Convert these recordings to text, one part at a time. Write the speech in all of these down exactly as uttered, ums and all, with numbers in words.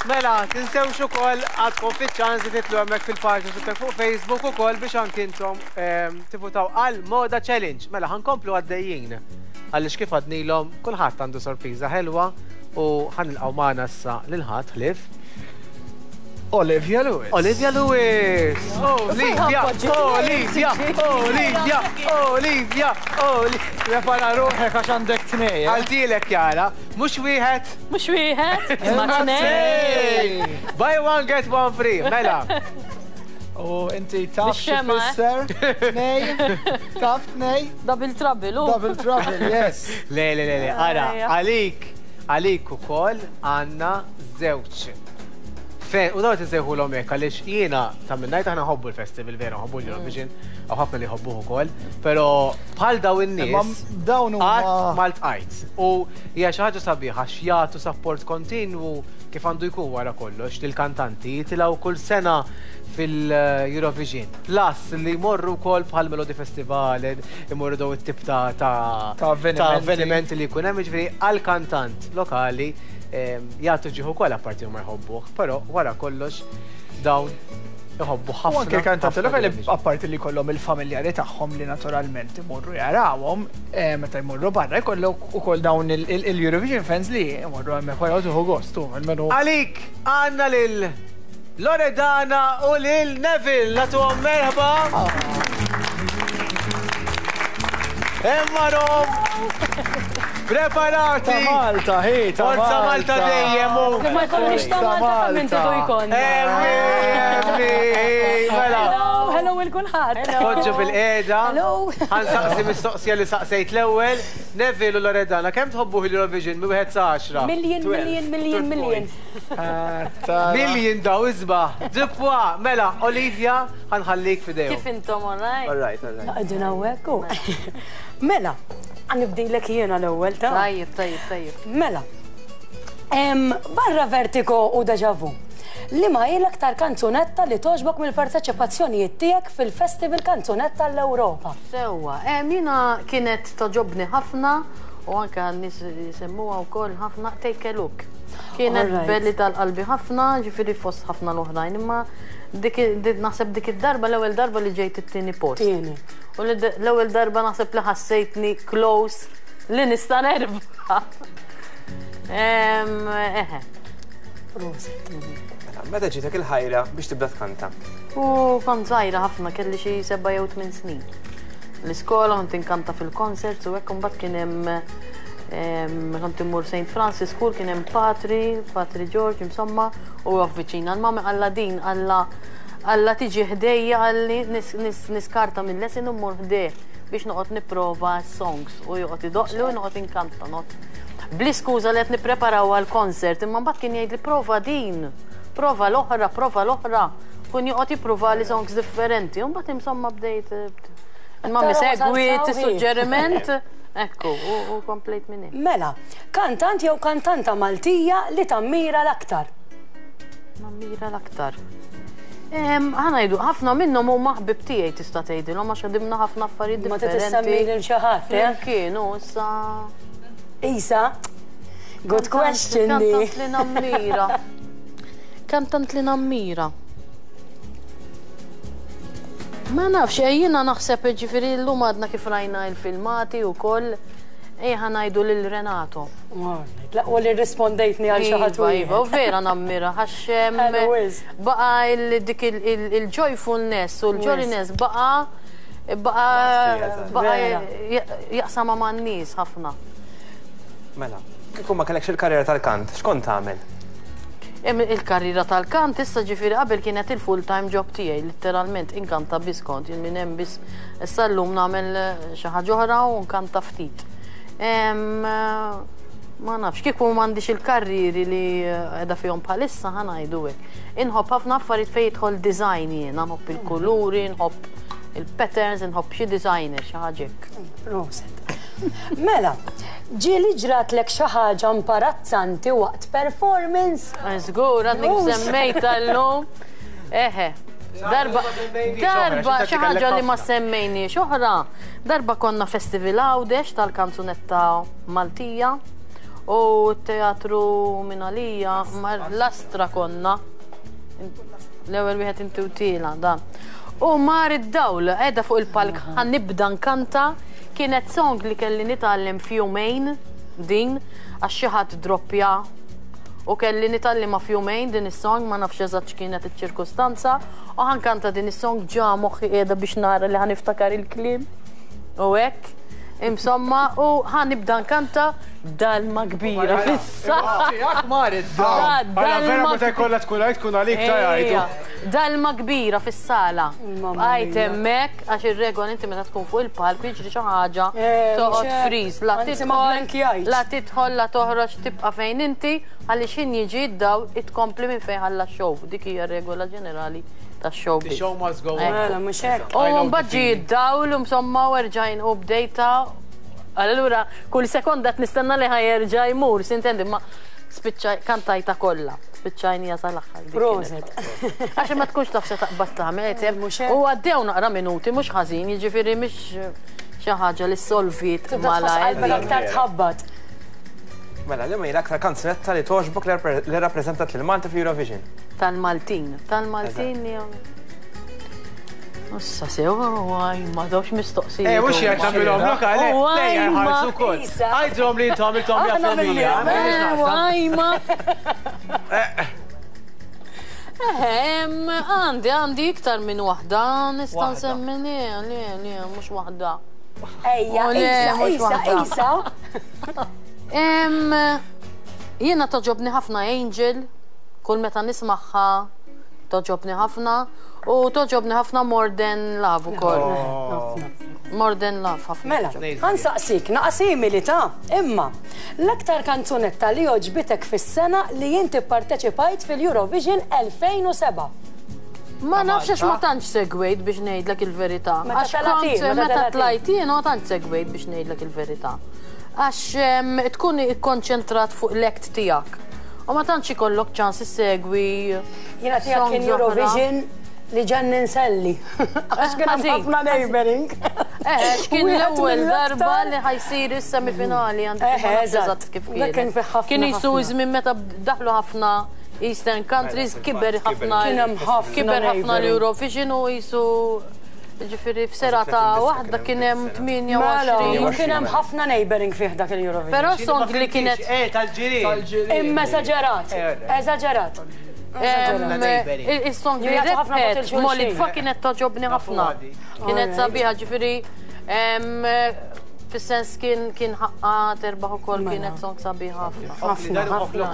Mela, tinsewx ukoll għadkom fiċ-ċans li titlu hemmhekk fil-paġna tagħek fuq Facebook ukoll biex anke intom tivvutaw għal Moda Challenge. Mela ħankomplu għaddejjin għaliex kif għadnilhom kulħadd għandu sorpriża ħelwa u ħanilqgħu magħna issa lil ħadd ħlief. Olivia Lewis. Olivia Lewis. Olivia, Olivia, Olivia, Olivia, Olivia. Prepara ruħek għax għandek tnej. Għaltilek jara, mux wieħed. Mux wieħed, imma tnej. Buy one, get one free. Mela. U inti taf xifisser? Tnej? Taf tnej? Double trouble, u. Double trouble, yes. Le, le, le, le. Ara, għalik, għalik u koll għanna zewċ. Fejn, u daw t-sejħu l-omek, għalix jiena ta' minnajt aħna ħobbu l-festival vera, ħobbu l-Eurovision, għaw ħafna li ħobbuħu kol, pero bħal daw in-nies dawn għat mal-tqajt. U hija xi ħaġa sabiħa x'jagħtu support kontinwu kif għandu jkun wara kollox lill-kantanti jitilgħu kull sena fil-Eurovision. Plus li jmorru wkoll bħal Melody Festival, imorru daw it-tip ta' avvenimenti li jkun hemm jiġifieri għall-kantant lokali jgħatu ġiħu kolla parti ma jħobbuħ, pero wara kollox dawn jħobbu ħafna. U anke kantanti lokali apparti li kollhom il-familjari tagħhom li naturalment imorru jarawhom, meta jmorru barra jkollu ukoll dawn il-Eurovision fans li jmorru hemmhekk wara jħu gostu. Għalik għandna lil Loredana u lil Neville nagħtuhom merħba. Emmarom! Preparati! Ta' Malta, hej, ta' Malta! Forza Malta dejjem u! Ma jkollix ta' Malta ta' minn tidu jkun. Emmi, emmi! Mela! Hello, il-kulħadd! Poġġu bil-qeda. Hello! Ħansaqsi mistoqsija li saqsejt l-ewwel. Neville u Loredana, kemm tħobbuh il-Eurovision mi wieħed sa għaxra? Million, million, million, million. Million daw isbaħ. Ġibwa, mela, Olivia, ħanħallik fidejhom. Kif intom, all right? All right, all right. Għadun għawek u. Mela, għanibdilek jiena l-ewwel ta' Tajjeb, tajjeb, tajjeb. Mela, barra Vertigo u Deja Vu, li ma l-aktar kanzunetta li toġbok mill-parteċipazzjonijiet tiegħek fil-Festival Kanzunetta l-Ewropa? Sewwa, jiena kienet toġobni ħafna u anke nis jisemmuha wkoll ħafna Take a Look. Kienet belli tal-qalbi ħafna, ġifieri fost ħafna l-oħrajn, imma naħseb dik id-darba l-ewwel darba li ġejt it-tieni post. Tieni. U l-ewwel darba naħseb li ħassejtni close li nista' nerba'. Eħe. Meta ġitek il-ħajra biex tibda tkanta? U kont żgħira ħafna, kelli xi seba' jew tmien snin. L-iskola kont inkanta fil-concerts u hekk imbagħad kien hemm kont immur Saint Francis School, kien hemm Patri, Patri George, insomma, u avviċina l-mami għalla din, għalla għalla tiġi ħdejja għalli niskarta mill-lesin u mmur ħdej biex noqgħod nipprova songs u joqgħod idoqli u noqgħod inkanta not. Bli skuża li qed nippreparaw għall-konsert, imma mbagħad kien jgħidli prova din, prova l-oħra, prova l-oħra, kun joqgħod jipprova li songs differenti, u mbagħad insomma bdejt il-mami segwit, is-suġġeriment. Ekku, u komplejt minn hekk. Mela, kantant jew kantanta Maltija li tammira l-aktar? Tammira l-aktar. Ħanajdu, ħafna minnhom huma ħbib tiegħi tista' tgħidilhom għax ħadimna ħafna affarijiet differenti. Ma tissemmi lil xi ħadd, eh? Kienu issa. Isa? Good question di. Kantant li nammira. Kantant li nammira. Ma nafx, jiena naħseb ġifieri llum għadna kif rajna l-filmati wkoll ejja ngħidu lil Renato. U li rispondejtni għal xi ħadd Iva, u vera nammira għax baqa' dik il-joyfulness u l-jolliness baqa' baqa' jaqsama man-nies ħafna. Mela, kieku ma kellekx il-karriera tal-kant, x'kont tagħmel? Il-karriera tal-kant issa ġifieri qabel kienet il-full-time job tiegħi, letteralment inkanta biss kont, jien minn hemm biss issa llum nagħmel xi ħaġa oħra u nkanta ftit. Ma nafx, kieku m'għandix il-karriri li qiegħda fihom bħalissa ħanajdu hekk. Inħobb ħafna affarijiet fejn jidħol design jiena, nħobb il-kuluri, nħobb il-patterns, nħobb xi designer xi ħaġa hekk. Mela, ġieli ġratlek xi ħaġa imparazzanti waqt performance? Żgur, għadni semmejta llum. Eħe. Darba, darba, xi ħaġa li ma semmejniex oħra. Darba konna Festival Għawdex tal-kanzunetta Maltija U teatru minn għalija, mar l-astra konna. L-ewel wieħed inti u tila, dan. U mar id-dawl, edha fuq il-palk, għan nibda nkanta, kienet song li kelli nitallem fjumejn, din, għax xi ħadd droppja. U kelli nitallima fjumejn din is-song, ma nafx eżatt kienet iċ-ċirkustanza, u ħankanta din is-song ġa moħħi qiegħda biex nara li ħaniftakar il-kliem. U hekk. Insomma, u ħanibda nkanta dalma kbira fis-sala. Jak marit Dalma meta jkollha tkun għajt tkun għalik ta' jgħidu. Dalma kbira fis-sala. Għajt hemmhekk għax ir-regola inti meta tkun fuq il-palk jiġri xi ħaġa toqgħod friż. La tidħol, la tidħol, la toħroġ tibqa' fejn inti għaliex in jiġi id-dawl itkompli minn fejn ħalla show. Dik hija regola ġenerali tax-show. The show must go Mela, mhux hekk. U mbagħad ġie id-dawl u msomma werġajn u bdejta. Allura, kull sekonda nistenna li ħajerġa' jmur, sintendi, ma spiċċaj kantajta kollha. Spiċċajnija sal-aħħar. Proset. Għax ma tkunx taf se taqbad tagħmel. U għaddew naqra minuti mhux ħażin, jiġifieri mhix xi ħaġa li solvit mala qalbek aktar tħabbat. Mela, li ma jien aktar kanzunetta li toġbok li rappreżentat lil Malta fl-Eurovision. Tal-Maltin. Tal-Maltin jew. Issa sew, għaj, ma dawx mistoqsijiet. Eh, mux jgħat namilom lokali, lejja jħarsu kol. Għajdżom li jintom il-tom ja familja. Għaj, ma. Għandi, għandi iktar minn wahda, nistan semmini, li, li, mux wahda. Ejja, Isa, Isa, Isa. Jiena toġobni ħafna Angel, kull meta nismaħħa toġobni ħafna, u toġobni ħafna More Than Love ukoll. More Than Love ħafna. Mela, ħansaqsik, naqsimi li ta' imma l-aktar kanzunetta li oġbitek fis-sena li jinti parteċipajt fil-Eurovision elfejn u seba'. Ma nafx għax ma tantx segwejt biex ngħidlek il-verità. Meta tlatin, meta tlajt jien ma tantx segwejt biex ngħidlek il-verità. Għax tkun ikkonċentrat fuq l-act tiegħek. U ma tantx ikollok ċans issegwi. Jiena tiegħek kien Eurovision li ġennin selli. Għax kien ħafna neighboring. Eh, x'kien l-ewwel darba li ħajsir is-semifinali għandek eżatt kif kien. Kien jisu żmien meta daħlu ħafna Eastern countries, kiber ħafna kiber ħafna l-Eurovision u jisu ġifiri f'serata waħda kien hemm tminja u għoxrin. Kien hemm ħafna neighboring fih dak il-Eurovision. Però song li kienet tal-ġirien. Imma eżaġerat. Eżaġerat. Il-song li repet, Molitfa kienet toġobni ħafna. Kienet sabiħa ġifiri fis-sens kien ħaqqa terbaħ ukoll kienet song sabiħa ħafna. Ħafna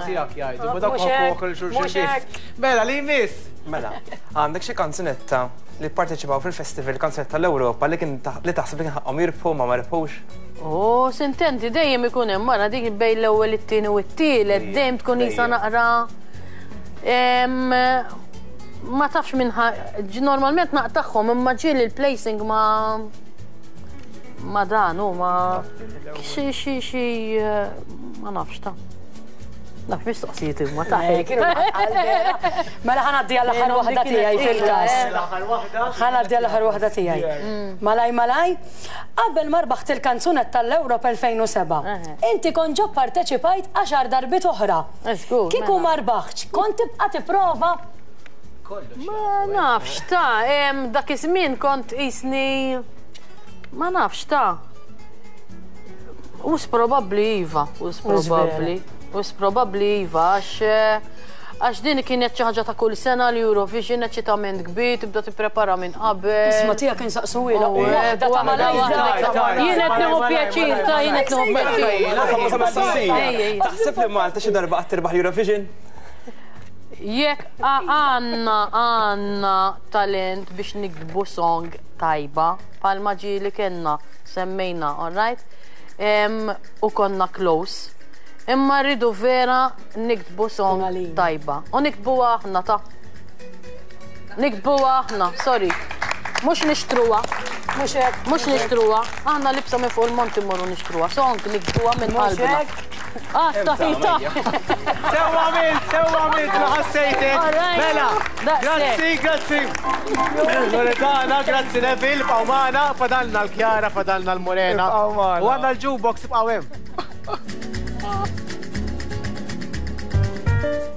ħafna. Mela, li jmiss. Mela, għandek xi kanzunetta li parteċipaw fil-festival kanzunetta l-Ewropa li kien li taħseb li kien ħaqhom jirbħu ma ma rbħux. Oh, sintenti dejjem ikun hemm mara dik bejn l-ewwel it-tieni u t-tielet dejjem tkun isa naqra ma tafx minn normalment naqtaħħom imma ġieli il-placing ma ma dan u ma xi xi xi ma nafx ta' nafx mistoqsijiet imma taħek. Mela ħanaddi għall-aħħar waħda tiegħi fil-każ. Ħanaddi għall-aħħar waħda tiegħi. Malaj malaj, qabel ma rbaħt il-kanzunet tal-Ewropa elfejn u seba', inti kont ġo parteċipajt għaxar darbit oħra. Kieku ma rbaħtx, kont tibqa' tipprova? Ma nafx ta' dak iż-żmien kont qisni ma nafx ta' us probabbli iva, us probabbli. Us probabbli iva, għax din kienet xi ħaġa ta' kull sena l-Eurovision eċitament kbir, tibda tipprepara minn qabel. Isma' tiegħek insaqsu ilha. Jien qed nieħu pjaċir, ta' jien qed nieħu pjaċir. Taħseb li Malta xi darba qatt tirbaħ Eurovision? Jekk għandna għandna talent biex nikdbu song tajba, bħalma ġie li kellna semmejna, all right? U konna close. Imma rridu vera nikdbu song tajba. U nikdbu aħna ta' nikdbu aħna, sorry. Mux nixtruwa. Mux nixtruwa. Aħna libsa minn fuq il-monti morru nixtruwa. Song nikdbuwa minn qalbna. Ah, taħita. Sewa minn, sewa minn, laħassejtek. Mela, grazzi, grazzi. Loredana, grazzi Neville, Pawmana, fadalna l-Kjara, fadalna l-Morena. U għanna l-jukebox b'qawem. Thank you.